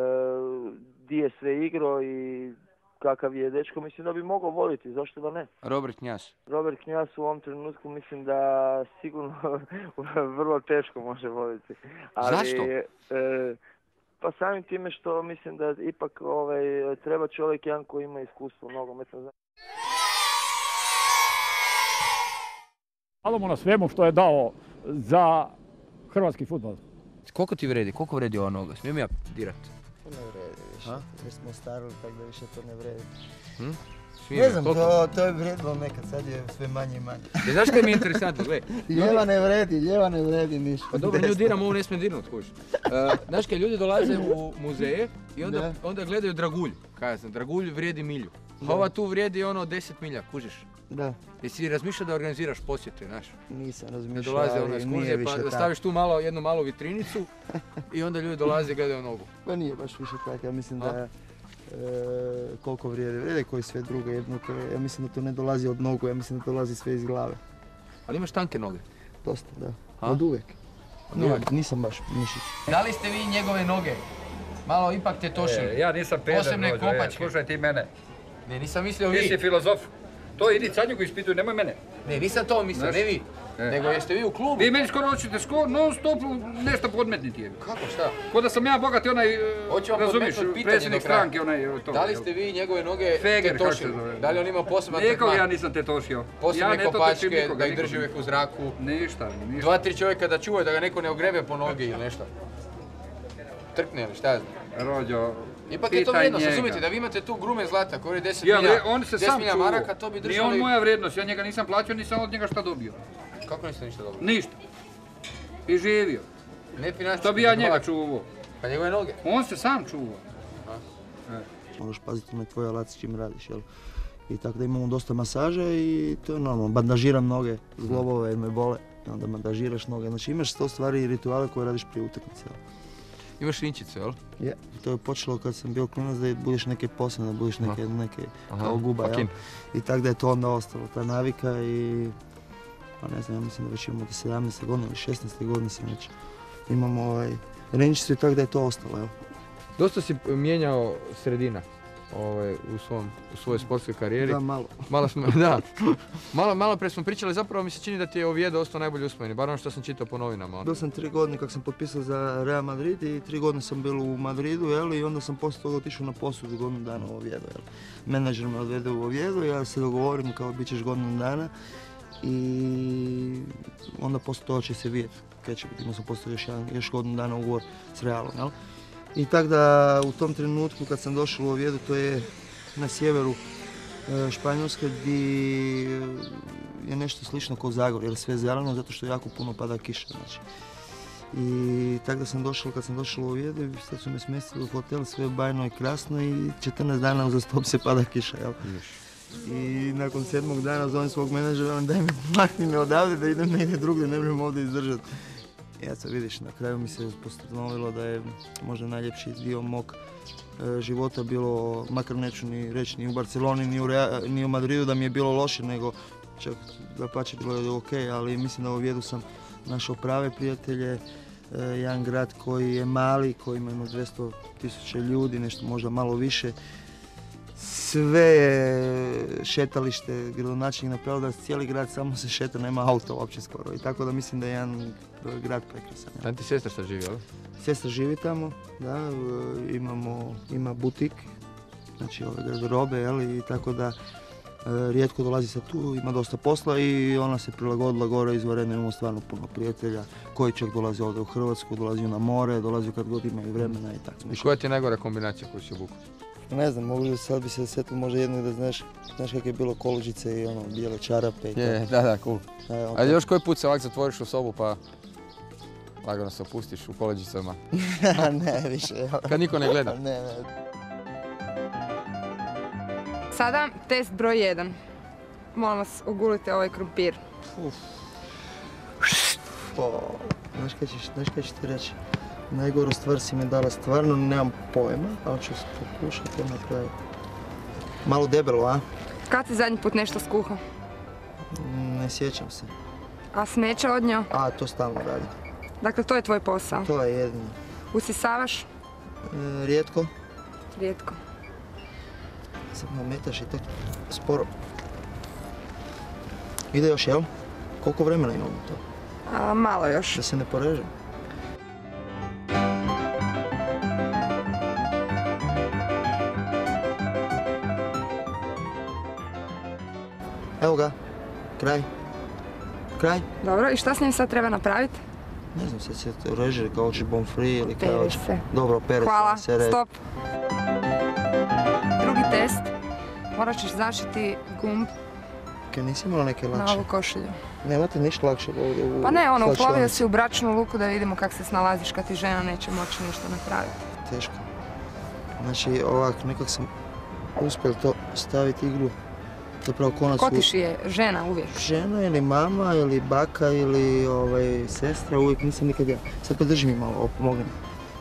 di je sve igrao i kakav je dečko, mislim da bi mogao voditi, zašto da ne? Robert Knjas. Robert Knjas u ovom trenutku mislim da sigurno vrlo teško može voditi. Ali, Zašto? E, pa samim time što mislim da ipak ovaj, treba čovjek jedan koji ima iskustvo u nogometnom. Hvala mu na svemu što je dao za hrvatski fudbal. Koliko ti vredi? Koliko vredi ova noga? Smijem ja dirat? To ne vredi više, jer smo starili tako da više to ne vredi. Hm? Ne znam, to, to je vrijedilo nekad, sad je sve manje i manje. I znaš što je mi interesantno, gledaj? Ljeva ne vredi, ljeva ne vredi ništa. Pa dobro, nju diram, ovo ne smijem dirnut, kužiš. Uh, znaš kad ljudi dolaze u muzeje i onda, onda gledaju dragulj, kaj znam, dragulj vrijedi milju. A ova tu vrijedi ono deset milja, kužiš. Da. Jesi razmišljao da organiziraš posjete, znaš? Nisam Da razmišljao, dolaze ali ono nije ekskurzije, više pa da tako. staviš tu malo, jednu malu vitrinicu i onda ljudi dolaze i gledaju nogu. Pa nije baš više tako, ja mislim A? da e, koliko vrijede, vrijede koji sve drugo jedno, to je- ja mislim da to ne dolazi od nogu, ja mislim da dolazi sve iz glave. Ali imaš tanke noge. Dosta, da. A? Od uvijek. Od Nije, uvijek? nisam baš mišić. Da li ste vi njegove noge malo ipak tetošili? E, ja nisam peder, Posebne Rođo, e, kopačke. slušaj ti mene. Ne, nisam mislio Ti si vi. filozof. To idi Canjugu ispituj, nemoj mene. Ne, nisam to mislio, Znaš? ne vi. E. Nego jeste vi u klubu. Vi meni skoro hoćete skoro non stop nešto podmetniti. je. Kako, šta? Ko da sam ja bogati onaj, e, Hoću vam razumiješ, podmetnut pitanje predsjednik do kraja. stranke, onaj to. Da li jel? ste vi njegove noge Feger, kako se tetošili? zove. Da li on ima poseban Nikog tretman? ja nisam tetošio. Ja Posebne ne to kopačke, tečim nikoga, da ih nikoga. drži uvijek u zraku. Ništa, ništa. Dva, tri čovjeka da čuvaju, da ga neko ne ogrebe po nogi ili nešto. Trkne ili šta ja znam. Rođo, Ipak je to pitaj vrijednost, njega. razumijete, da vi imate tu grume zlata koji je deset Ja, milja, vre- on se deset sam milja čuvao. maraka, to bi Nije on držali... moja vrijednost, ja njega nisam plaćao, nisam od njega šta dobio. Kako niste ništa dobro? Ništa. I živio. Ne financijski. Što bi ja nego njega ovako. čuvao? Pa njegove noge. On se sam čuvao. Moraš paziti na tvoje alac s čim radiš, jel? I tako da imamo dosta masaža i to je normalno. Bandažiram noge, zglobove jer me bole. I onda bandažiraš noge. Znači imaš sto stvari i rituale koje radiš prije utakmice. jel? Imaš rinčice, jel? Je. To je počelo kad sam bio klinac da budeš neke posebne, da budeš neke, neke Aha, kao guba, jel? fakin. I tako da je to onda ostalo, ta navika i... Pa ne znam, ja mislim da već imamo od sedamnaeste godine ili šesnaeste godine sam već. Imamo ovaj, renčicu i tako da je to ostalo, jel? Dosta si mijenjao sredina ovaj, u, svom, u svojoj sportskoj karijeri. Da, malo. Malo smo, da. Malo, malo pre smo pričali, zapravo mi se čini da ti je Oviedo ostao najbolji uspomeni, bar ono što sam čitao po novinama. ono. Bio sam tri godine kako sam potpisao za Real Madrid i tri godine sam bio u Madridu, jel? I onda sam poslije toga otišao na posao za godinu dana u Oviedo, jel? Menadžer me odvede u Oviedo, ja se dogovorim kao bit ćeš godinu dana i onda poslije toga će se vidjeti kaj će biti. Imao sam poslije još, jedan, još godinu dana ugovor s Realom, jel? I tako da u tom trenutku kad sam došao u Oviedo, to je na sjeveru e, Španjolske gdje je nešto slično kao Zagorje, jer je sve zeleno zato što jako puno pada kiša. Znači. I tako da sam došao, kad sam došao u Oviedo, sad su me smjestili u hotel, sve je bajno i krasno i četrnaest dana uzastopno se pada kiša, jel? I nakon sedmog dana zovem svog menadžera, daj mi makni me odavde da idem negdje drugdje, ne možemo ovdje izdržati. Ja sad vidiš, na kraju mi se postanovilo da je možda najljepši dio mog e, života bilo, makar neću ni reći ni u Barceloni, ni u, Rea- ni u Madridu da mi je bilo loše, nego čak dapače bilo je ok, ali mislim da u Oviedu sam našao prave prijatelje, e, jedan grad koji je mali, koji ima jedno dvjesto tisuća ljudi, nešto možda malo više. Sve je šetalište, gradonačelnik napravio da cijeli grad samo se šeta, nema auta uopće skoro. I tako da mislim da je jedan grad prekrasan. ja. Tam ti sestra sad živi, jel? Sestra živi tamo, da, e, imamo, ima butik, znači ove garderobe, jel, i tako da e, rijetko dolazi sad tu, ima dosta posla i ona se prilagodila gore izvanredno, imamo stvarno puno prijatelja koji čak dolazi ovdje u Hrvatsku, dolazi na more, dolazi kad god imaju vremena i tako. I koja ti je najgora kombinacija koju si obukao? Ne znam, mogu sad bi se sjetio možda jednog da znaš, znaš kak je bilo kolođice i ono, bijele čarape i Je, tako. da, da, cool. E, on Ajde, još koji put se ovak zatvoriš u sobu pa lagano se opustiš u koleđicama? Ne, više. evo. Kad niko ne gleda. Ne, ne. Sada test broj jedan. Molim vas, ogulite ovaj krumpir. Uf. O, znaš kaj ćeš, znaš kaj ću ti reći? Najgoru stvar si mi dala, stvarno nemam pojma, ali ću se pokušati napraviti. Malo debelo, a? Kad si zadnji put nešto skuhao? Ne sjećam se. A smeće odnio? A, to stalno radim. Dakle, to je tvoj posao. To je jedino. Usisavaš? E, rijetko. Rijetko. Sad me metaš i tako sporo. Ide još, jel? Koliko vremena imamo to? A, malo još. Da se ne porežem. Evo ga, kraj. kraj. Dobro, i šta s njim sad treba napraviti? Ne znam, sad se reže kao hoćeš bonfri ili kao Pere hoćeš... se. Dobro, pere Hvala, se. Hvala, stop. Drugi test. Morat ćeš zašiti gumb Kaj nisi imala neke lakše? na ovu košulju. Nemate ništa lakše ovdje u... Pa ne, ono, uplovio slačionici? si u bračnu luku da vidimo kako se snalaziš kad ti žena neće moći ništa napraviti. Teško. Znači, ovak, nekak sam uspjel to staviti iglu. Zapravo konac... Ko ti šije? Žena uvijek? Žena ili mama ili baka ili ovaj, sestra, uvijek nisam nikad ja. Sad podrži mi malo, pomogni mi.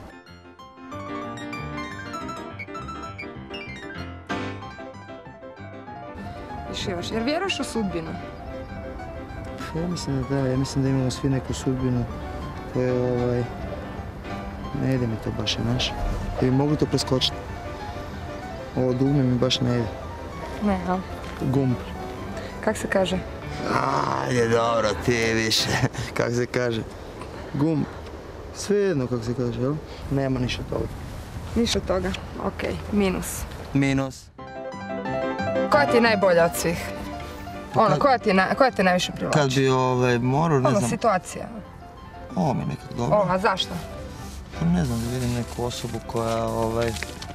I šivaš. Jer vjeruješ u sudbinu? Ja mislim da da, ja mislim da imamo svi neku sudbinu koja ovaj... Ne ide mi to baš, znaš. Da bi mogli to preskočiti. Ovo dugme mi baš ne ide. Ne, a? Gumb. Kak se kaže? Ajde, dobro, ti više. Kak se kaže? Gumb. Svejedno kako se kaže, jel? Nema ništa toga. Ništa od toga. Okej, minus. Minus. Koja ti je najbolja od svih? Ono, koja ti je na- koja te najviše privlači? Kad bi ovaj, morao, ne Ono, znam... situacija. Ovo mi je nekak dobro. O, a zašto? Pa ne znam, da vidim neku osobu koja ovaj...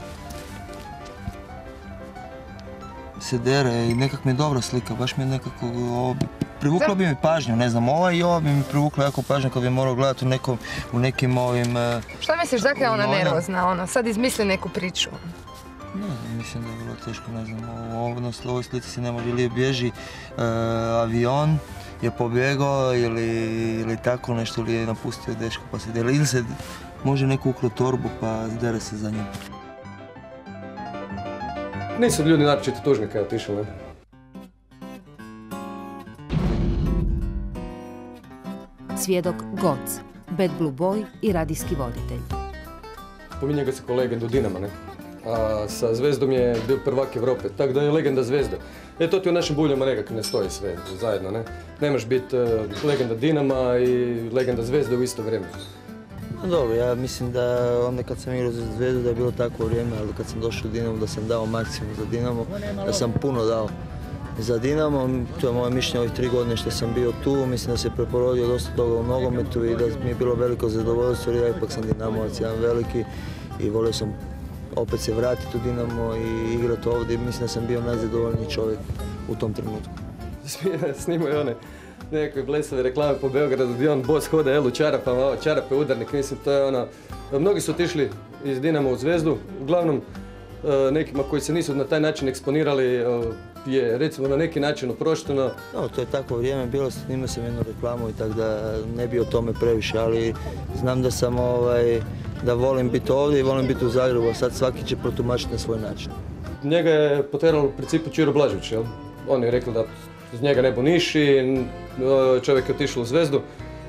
se dere i nekak mi je dobra slika, baš mi je nekako... Ovo, privuklo bi mi pažnju, ne znam, ova i ova bi mi privuklo jako pažnju kad bi morao gledati u, nekom, u nekim ovim... Uh, Šta misliš, zakaj je ona Ona- nervozna, ono, sad izmisli neku priču? Ne znam, mislim da je vrlo teško, ne znam, ovo, na ovoj slici se ne može, ili bježi uh, avion, je pobjegao ili, ili tako nešto, ili je napustio dečko pa se dere, ili se može neku ukro torbu pa dere se za njim. Nisu ljudi naročito tužni kada je otišao, ne? Svjedok Goc, Bad Blue Boy i radijski voditelj. Pominje ga se ko legendu Dinama, ne? A sa Zvezdom je bio prvak Evrope, tako da je legenda Zvezde. E, to ti u našim buljama nekako ne stoji sve zajedno, ne? Ne možeš biti uh, legenda Dinama i legenda Zvezde u isto vrijeme. No dobro, ja mislim da onda kad sam igrao za Zvezdu da je bilo takvo vrijeme, ali kad sam došao u Dinamo da sam dao maksimum za Dinamo, da sam puno dao za Dinamo. To je moje mišljenje ovih tri godine što sam bio tu, mislim da se preporodio dosta toga u nogometu i da mi je bilo veliko zadovoljstvo jer ja ipak sam Dinamovac jedan veliki i volio sam opet se vratiti u Dinamo i igrati ovdje i mislim da sam bio najzadovoljniji čovjek u tom trenutku. Snimao je one nekakve blesave reklame po Beogradu gdje on bos hoda jel u čarapama, ovo čarape udarnik, mislim to je ono... Mnogi su otišli iz Dinama u Zvezdu, uglavnom nekima koji se nisu na taj način eksponirali je recimo na neki način oprošteno. No, to je takvo vrijeme bilo, snimao sam jednu reklamu i tako da ne bi o tome previše, ali znam da sam ovaj, da volim biti ovdje i volim biti u Zagrebu, a sad svaki će protumačiti na svoj način. Njega je poteralo u principu Ćiro Blažević, jel? On je rekao da iz njega nebo niši, čovjek je otišao u Zvezdu.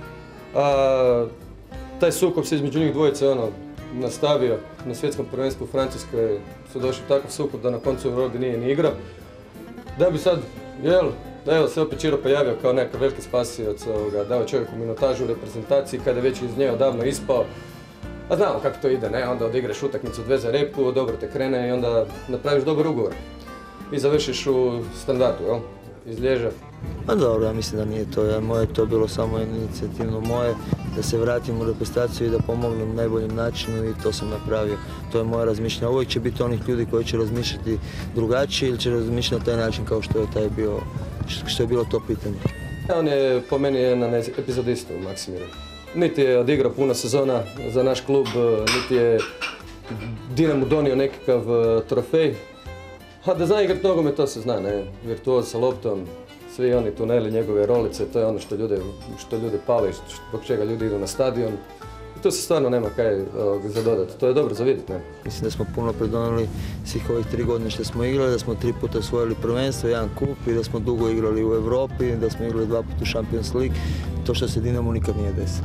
A, taj sukob se između njih dvojice ono, nastavio na svjetskom prvenstvu u Francuskoj, su došli takav sukob da na koncu Robi nije ni igrao. Da bi sad, jel, da evo se opet Ćiro pojavio kao nekakav veliki spasioc, dao čovjeku minutažu u reprezentaciji kada je već iz nje odavno ispao. A znamo kako to ide, ne? Onda odigraš utakmicu dve za repu, dobro te krene i onda napraviš dobar ugovor. I završiš u standardu, jel? Iz Lježa. Pa dobro, ja mislim da nije to, ja, moje to bilo samo inicijativno moje, da se vratim u reprezentaciju i da pomognem najboljem načinu i to sam napravio. To je moje razmišljanje. Uvijek će biti onih ljudi koji će razmišljati drugačije ili će razmišljati na taj način kao što je, taj bio, što je bilo to pitanje. On je po meni jedan epizodista u Maksimiru. Niti je odigrao puno sezona za naš klub, niti je Dinamo donio nekakav trofej. A da zna igrat nogomet, to se zna, ne? Virtuoz sa loptom, svi oni tuneli, njegove rolice, to je ono što ljude, što ljude pale i zbog čega ljudi idu na stadion. I tu se stvarno nema kaj za dodati, to je dobro za vidjeti, ne? Mislim da smo puno pridonijeli svih ovih tri godine što smo igrali, da smo tri puta osvojili prvenstvo, jedan kup i da smo dugo igrali u Europi, da smo igrali dva puta u Champions League, to što se Dinamo nikad nije desilo.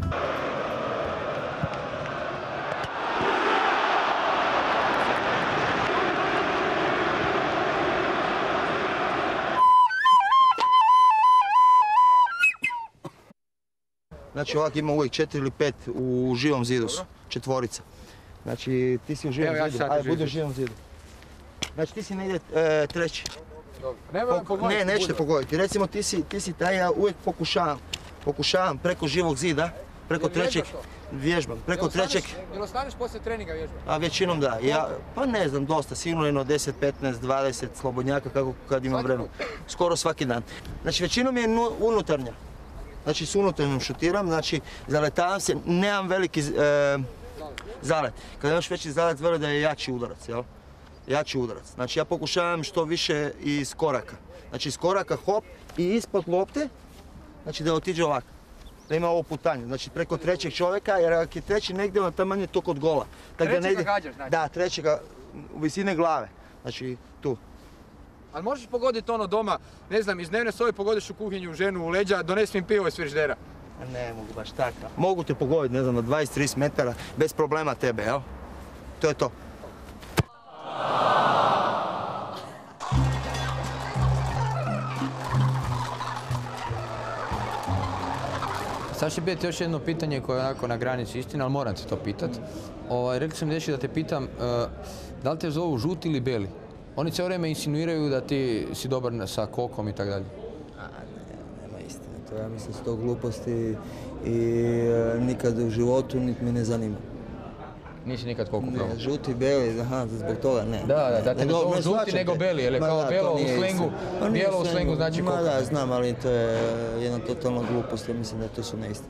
Znači ovak ima uvijek četiri ili pet u živom zidu su, četvorica. Znači ti si u živom Evo, ja zidu, sad ajde u živom budi u živom zidu. Znači ti si negdje e, treći. Ne, nećete pogoditi. Recimo ti si, ti si taj, ja uvijek pokušavam. Pokušavam preko živog zida, preko trećeg, vježbam, preko trećeg. Jel ostaneš poslije treninga vježbati? A većinom da. Ja, pa ne znam, dosta, sigurno jedno deset, petnaest, dvadeset slobodnjaka kako kad imam vremena. Skoro svaki dan. Znači većinom je unutarnja. Znači s unutarnjom šutiram, znači zaletavam se, nemam veliki e, zalet. Kad imaš veći zalet, vjeruje da je jači udarac, jel? Jači udarac. Znači ja pokušavam što više iz koraka. Znači iz koraka hop i ispod lopte, znači da otiđe ovako. Da ima ovo putanje, znači preko trećeg čovjeka, jer ako je treći negdje, onda tamo je to kod gola. Trećega gađaš, znači? Da, trećega u visine glave, znači tu. Ali možeš pogoditi ono doma, ne znam, iz dnevne sobe pogodiš u kuhinju ženu u leđa, donesi mi pivo iz frižidera. Ne mogu baš tako. Mogu te pogoditi, ne znam, na dvadeset do trideset metara, bez problema tebe, jel? To je to. Sad će biti još jedno pitanje koje je onako na granici istine, ali moram te to pitat. Ovaj, rekli sam dečki da te pitam, uh, da li te zovu žuti ili beli? Oni cijelo vrijeme insinuiraju da ti si dobar sa kokom i tako dalje. A ne, nema istine. To ja mislim su to gluposti i e, nikad u životu niti me ne zanima. Nisi nikad koliko probao? Ne, žuti, beli, aha, zbog toga ne. Da, da, da te ne zovu žuti nego beli, jer je kao belo u slengu, bijelo u slengu znači koka. Ma da, znam, ali to je jedna totalna glupost, ja mislim da to su neistine.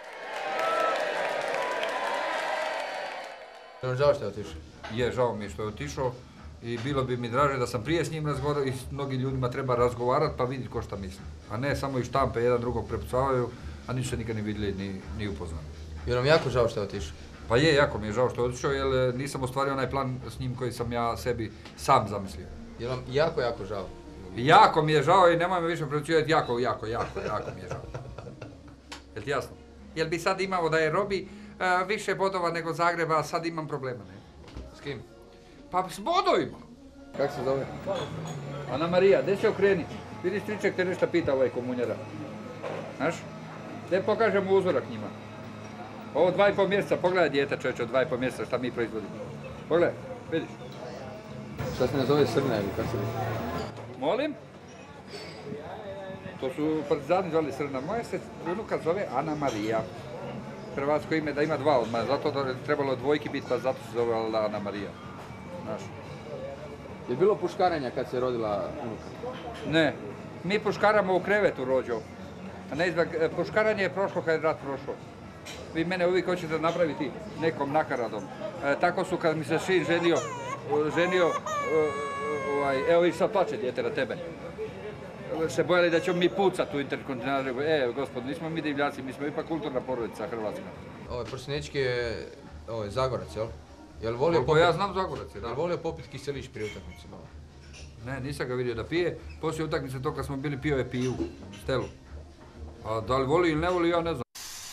Žao što je otišao? Je, žao mi je što je otišao i bilo bi mi draže da sam prije s njim razgovarao i s mnogim ljudima treba razgovarati pa vidjeti ko šta misli. A ne samo iz štampe jedan drugog prepucavaju, a nisu se nikad ni vidjeli ni, ni upoznali. Je nam jako žao što je otišao? Pa je, jako mi je žao što je otišao jer nisam ostvario onaj plan s njim koji sam ja sebi sam zamislio. Je vam jako, jako žao? Jako mi je žao i nemoj me više prepucivati, jako, jako, jako, jako mi je žao. Jel ti jasno? Jel bi sad imao da je Robi uh, više bodova nego Zagreba, a sad imam problema, ne? S kim? Pa s bodovima. Kako se zove? Ana Marija, gdje se okreni? Vidi striček te nešto pita ovaj komunjara. Znaš? Gdje pokažemo uzorak njima. Ovo dva i pol mjeseca, pogledaj dijete čovječe od dva i pol mjeseca šta mi proizvodimo. Pogledaj, vidiš. Šta se ne zove Srna ili kako se vidi? Molim? To su partizani zvali Srna. Moja se unuka zove Ana Marija. Hrvatsko ime da ima dva odmah, zato da je trebalo dvojki biti, pa zato se zove Ana Marija. Znaš. Je bilo puškaranja kad se rodila unuka? Ne. Mi puškaramo u krevetu rođo. A ne izbog, puškaranje je prošlo kad je rat prošao. Vi mene uvijek hoćete napraviti nekom nakaradom. E, tako su kad mi se sin ženio, ženio, uh, ovaj, evo i sad plače dijete na tebe. Se bojali da ćemo mi pucat u interkontinentalu. E, gospod, nismo mi divljaci, mi smo ipak kulturna porodica Hrvatska. Ovaj Prosinečki je ovaj, Zagorac, jel? Jel volio popit... Ja znam Zagorac, da. Jel volio popit kiseliš prije utakmice malo? Ne, nisam ga vidio da pije. Poslije utakmice to kad smo bili pio je piju, stelu. A da li voli ili ne voli, ja ne znam.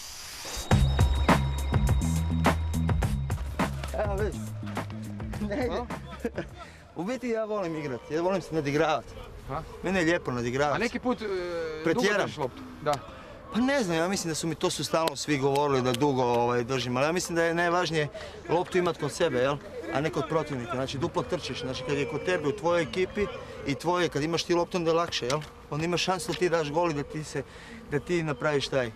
Evo već. Ne, u biti ja volim igrati, ja volim se nadigravati. Mene je lijepo nadigravati. A neki put e, dugo držiš loptu? Da. Pa ne znam, ja mislim da su mi to su stalno svi govorili da dugo ovaj, držim, ali ja mislim da je najvažnije loptu imati kod sebe, jel? A ne kod protivnika. Znači duplo trčiš, znači kad je kod tebe u tvojoj ekipi i tvoje, kad imaš ti loptu onda je lakše, jel? Onda imaš šansu da ti daš gol i da ti, se, da ti napraviš taj.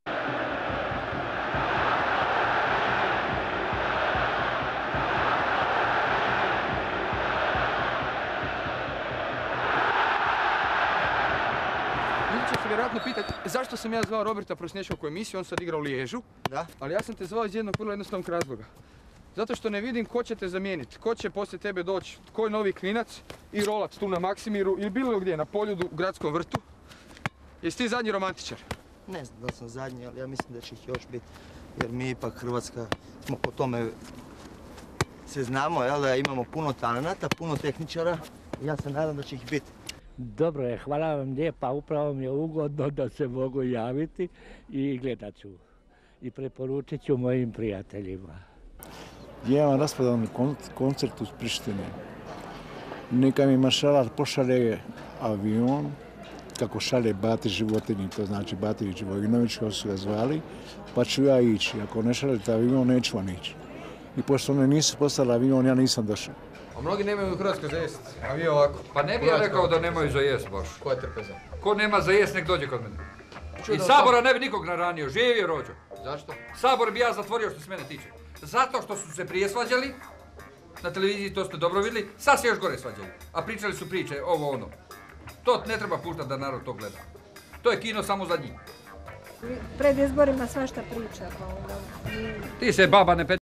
Vjerojatno pitati zašto sam ja zvao Roberta Prosinečkog u emisiju, on sad igra u Liježu. Da. Ali ja sam te zvao iz jednog vrlo jednostavnog razloga. Zato što ne vidim ko će te zamijeniti, ko će poslije tebe doći, tko je novi klinac i rolat tu na Maksimiru ili bilo gdje, na Poljudu, u Gradskom vrtu. Jesi ti zadnji romantičar? Ne znam da sam zadnji, ali ja mislim da će ih još biti. Jer mi ipak Hrvatska smo po tome se znamo, jel, da imamo puno talenata, puno tehničara. Ja se nadam da će ih biti. Dobro je, hvala vam lijepa, upravo mi je ugodno da se mogu javiti i gledat ću. I preporučit ću mojim prijateljima. Ja imam rasprodan koncert u Prištini. Neka mi maršalar pošalje avion, kako šalje Bati Životinji, to znači Batinić Vojinović, kako su ga zvali, pa ću ja ići. Ako ne šaljete avion, neću vam ići. I pošto oni nisu poslali avion, ja nisam došao. A mnogi nemaju u Hrvatskoj za jest, a vi ovako. Pa ne bi ja rekao da nemaju za jest baš. Ko je trpeza? Ko nema za jest, nek dođe kod mene. I Sabora ne bi nikog naranio, živio rođo. Zašto? Sabor bi ja zatvorio što se mene tiče. Zato što su se prije svađali, na televiziji to ste dobro vidjeli, sad se još gore svađali. A pričali su priče, ovo ono. To ne treba puštati da narod to gleda. To je kino samo za njih. Pred izborima svašta priča. Pa onda... Ti se baba ne